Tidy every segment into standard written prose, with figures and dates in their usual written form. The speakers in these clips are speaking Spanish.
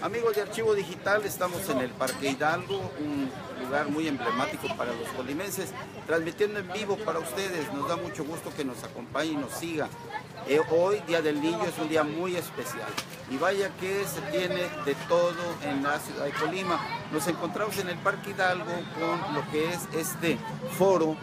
Amigos de Archivo Digital, estamos en el Parque Hidalgo, un lugar muy emblemático para los colimenses, transmitiendo en vivo para ustedes. Nos da mucho gusto que nos acompañe y nos siga. Hoy, Día del Niño, es un día muy especial y vaya que se tiene de todo en la ciudad de Colima. Nos encontramos en el Parque Hidalgo con lo que es este foro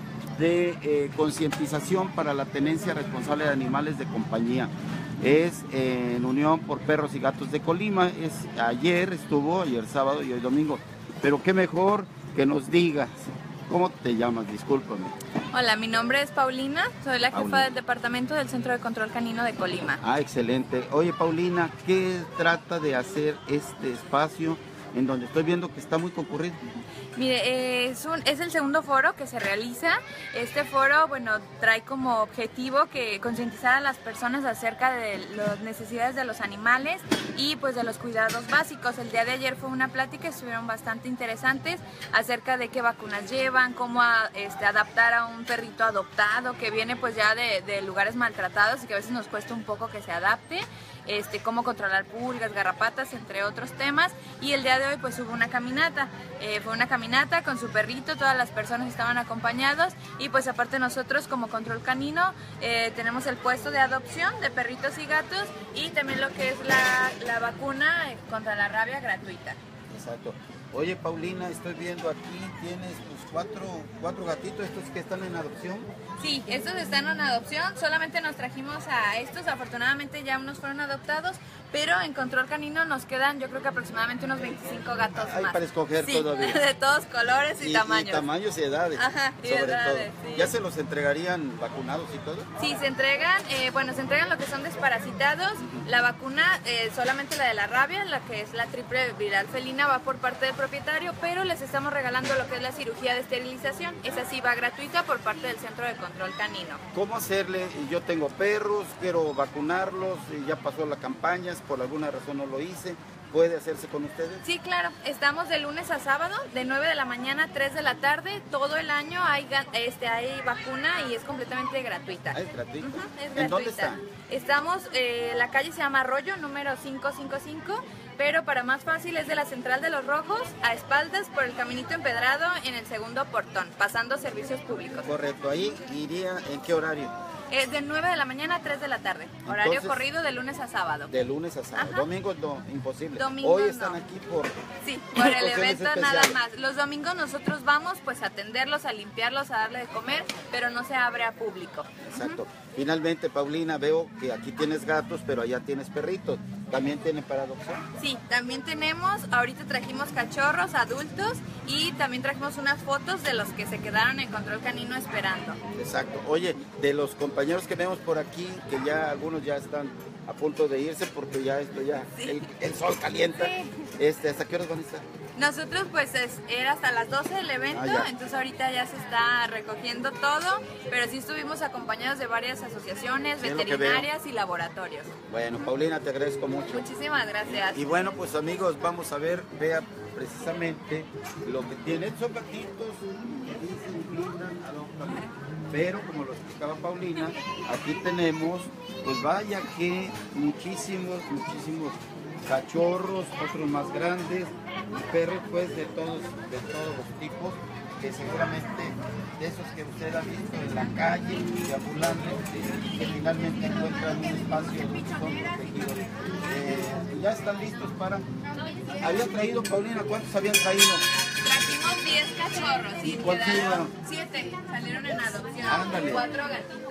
de concientización para la tenencia responsable de animales de compañía. Es en Unión por Perros y Gatos de Colima. Ayer sábado y hoy domingo. Pero qué mejor que nos digas, ¿cómo te llamas? Discúlpame. Hola, mi nombre es Paulina, soy la jefa del departamento del Centro de Control Canino de Colima. Ah, excelente. Oye, Paulina, ¿qué trata de hacer este espacio en donde estoy viendo que está muy concurrido? Mire, es el segundo foro que se realiza. Este foro, bueno, trae como objetivo que concientizar a las personas acerca de las necesidades de los animales y pues de los cuidados básicos. El día de ayer fue una plática, estuvieron bastante interesantes acerca de qué vacunas llevan, cómo adaptar a un perrito adoptado que viene pues ya de lugares maltratados y que a veces nos cuesta un poco que se adapte. Cómo controlar pulgas, garrapatas, entre otros temas. Y el día de hoy pues hubo una caminata, fue una caminata con su perrito, todas las personas estaban acompañados y pues aparte nosotros como Control Canino tenemos el puesto de adopción de perritos y gatos y también lo que es la vacuna contra la rabia gratuita. Exacto. Oye, Paulina, estoy viendo aquí, tienes pues cuatro gatitos, estos que están en adopción. Sí, estos están en adopción, solamente nos trajimos a estos, afortunadamente ya unos fueron adoptados, pero en Control Canino nos quedan yo creo que aproximadamente unos 25 gatos más. Para escoger sí, todavía. De todos colores y tamaños. Y tamaños y edades. Ajá, y sobre edades, todo. Sí. ¿Ya se los entregarían vacunados y todo? Sí, se entregan, se entregan lo que son desparasitados, la vacuna, solamente la de la rabia, la que es la triple viral felina va por parte del propietario, pero les estamos regalando lo que es la cirugía de esterilización, esa sí va gratuita por parte del Centro de Control Canino. ¿Cómo hacerle? Yo tengo perros, quiero vacunarlos, ya pasó la campaña, por alguna razón no lo hice. ¿Puede hacerse con ustedes? Sí, claro. Estamos de lunes a sábado, de 9 de la mañana a 3 de la tarde. Todo el año hay vacuna y es completamente gratuita. ¿Es gratuita? Es gratuita. ¿En dónde está? Estamos, la calle se llama Arroyo, número 555, pero para más fácil es de la Central de los Rojos, a espaldas por el caminito empedrado en el segundo portón, pasando servicios públicos. Correcto. ¿Ahí iría en qué horario? De 9 de la mañana a 3 de la tarde. Horario entonces, corrido de lunes a sábado. De lunes a sábado. Ajá. Domingos no, imposible. Domingos hoy están no. Aquí por... Sí, por el evento especiales. Nada más. Los domingos nosotros vamos pues a atenderlos, a limpiarlos, a darle de comer, pero no se abre a público. Exacto. Finalmente, Paulina, veo que aquí tienes gatos, pero allá tienes perritos. ¿También tienen para adopción? Sí, también tenemos, ahorita trajimos cachorros adultos y también trajimos unas fotos de los que se quedaron en Control Canino esperando. Exacto. Oye, de los compañeros que vemos por aquí, que ya algunos ya están a punto de irse porque ya sí. el sol calienta. Sí. ¿Hasta qué horas van a estar? Nosotros pues era hasta las 12 el evento, entonces ahorita ya se está recogiendo todo, pero sí estuvimos acompañados de varias asociaciones, veterinarias y laboratorios. Bueno, Paulina, te agradezco mucho. Muchísimas gracias. Y bueno, pues amigos, vamos a ver, vea precisamente lo que tienen. Son gatitos que dicen, brindan, adoptan. Pero como lo explicaba Paulina, aquí tenemos, pues vaya que muchísimos cachorros, otros más grandes, y perros pues de todos los tipos, que seguramente de esos que usted ha visto en la calle, deambulando, que finalmente encuentran un espacio donde son protegidos. Ya están listos para... ¿Habían traído, Paulina? ¿Cuántos habían traído? Trajimos 10 cachorros y quedaron 7, salieron en adopción. Ándale. 4 gatitos.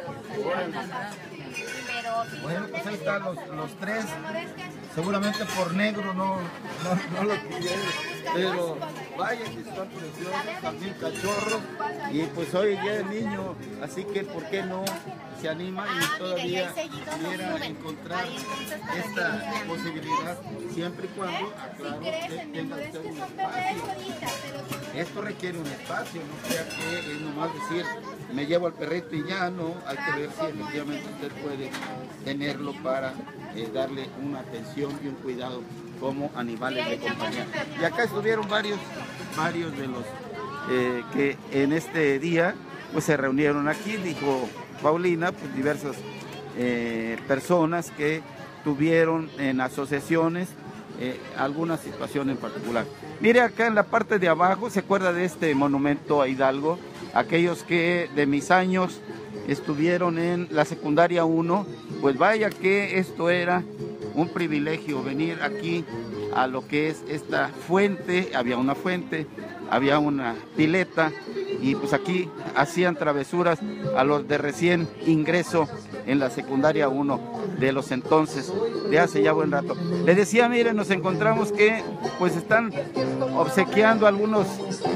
Bueno, pues ahí están los 3. Seguramente por negro no lo pidieron, pero vaya que están preciosos, también cachorros. Y pues hoy ya el niño, así que ¿por qué no se anima y todavía quiera encontrar esta posibilidad, siempre y cuando, aclaro, que tenga usted un espacio? Esto requiere un espacio, no sea que es nomás decir, me llevo al perrito y ya, no, hay que ver si efectivamente usted puede tenerlo para darle una atención y un cuidado como animales de compañía. Y acá estuvieron varios de los que en este día pues se reunieron aquí, dijo Paulina, pues diversas personas que tuvieron en asociaciones alguna situación en particular. Mire acá en la parte de abajo, ¿se acuerda de este monumento a Hidalgo? Aquellos que de mis años estuvieron en la secundaria 1, pues vaya que esto era un privilegio venir aquí a lo que es esta fuente. Había una fuente, había una pileta y pues aquí hacían travesuras a los de recién ingreso en la secundaria 1 de los entonces, de hace ya buen rato. Le decía, miren, nos encontramos que pues están obsequiando algunos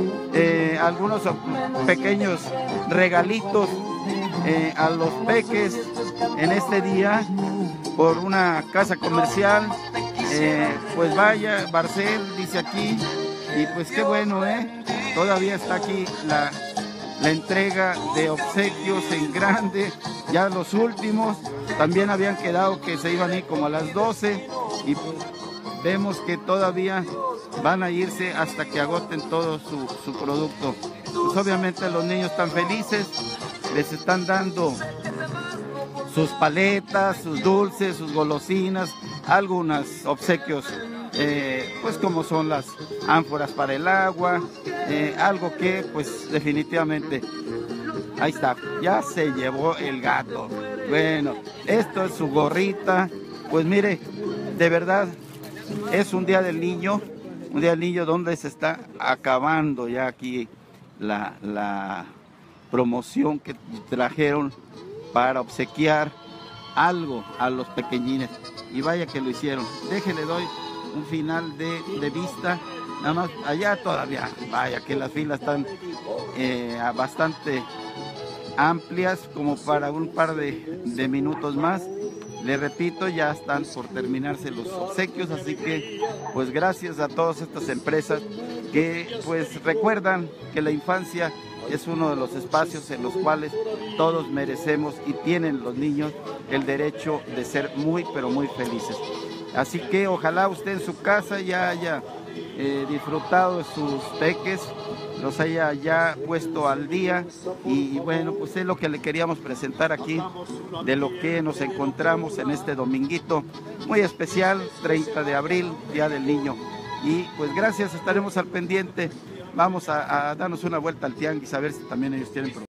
pequeños regalitos a los peques en este día por una casa comercial. Pues vaya, Barcel dice aquí, y pues qué bueno, todavía está aquí la entrega de obsequios en grande. Ya los últimos también habían quedado que se iban a ir como a las 12 y vemos que todavía van a irse hasta que agoten todo su producto. Pues obviamente los niños están felices, les están dando sus paletas, sus dulces, sus golosinas, algunos obsequios, pues como son las ánforas para el agua, algo que pues definitivamente, ahí está, ya se llevó el gato. Bueno, esto es su gorrita, pues mire, de verdad es un día del niño donde se está acabando ya aquí la promoción que trajeron para obsequiar algo a los pequeñines, y vaya que lo hicieron. Déjenle doy un final de vista, nada más allá todavía, vaya que las filas están bastante amplias como para un par de minutos más. Le repito, ya están por terminarse los obsequios, así que pues gracias a todas estas empresas que pues recuerdan que la infancia es uno de los espacios en los cuales todos merecemos y tienen los niños el derecho de ser muy pero muy felices. Así que ojalá usted en su casa ya haya disfrutado de sus peques, los haya ya puesto al día, y bueno, pues es lo que le queríamos presentar aquí de lo que nos encontramos en este dominguito muy especial, 30 de abril, Día del Niño. Y pues gracias, estaremos al pendiente. Vamos a darnos una vuelta al tianguis a ver si también ellos tienen